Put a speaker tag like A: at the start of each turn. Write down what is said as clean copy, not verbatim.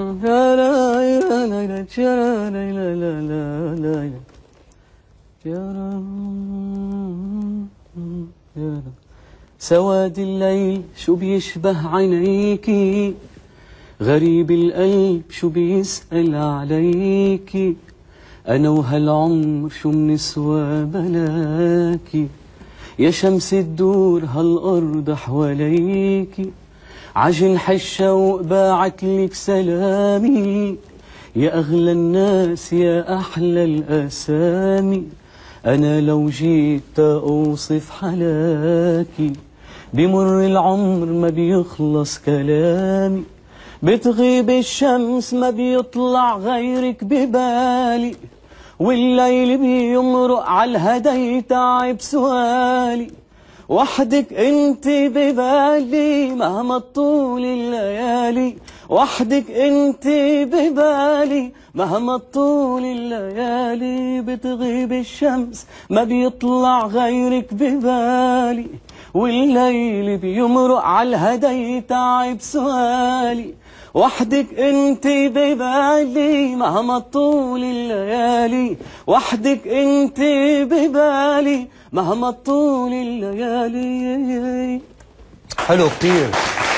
A: سواد الليل شو بيشبه عينيكي، غريب القلب شو بيسأل عليكي، أنا وهالعمر شو منسوى بلاكي، يا شمس الدور هالأرض حواليكي، عجنح الشوق باعتلك سلامي، يا أغلى الناس يا أحلى الأسامي، أنا لو جيت أوصف حلاكي بمر العمر ما بيخلص كلامي، بتغيب الشمس ما بيطلع غيرك ببالي، والليل بيمرق عالهدى تعب سؤالي، وحدك انت ببالي مهما طول الليالي، وحدك انت ببالي مهما طول الليالي، بتغيب الشمس ما بيطلع غيرك ببالي، والليل بيمرق عالهدى تعب سؤالي، وحدك انت ببالي مهما طول الليالي، وحدك انت ببالي مهما طول الليالي.
B: حلو كتير.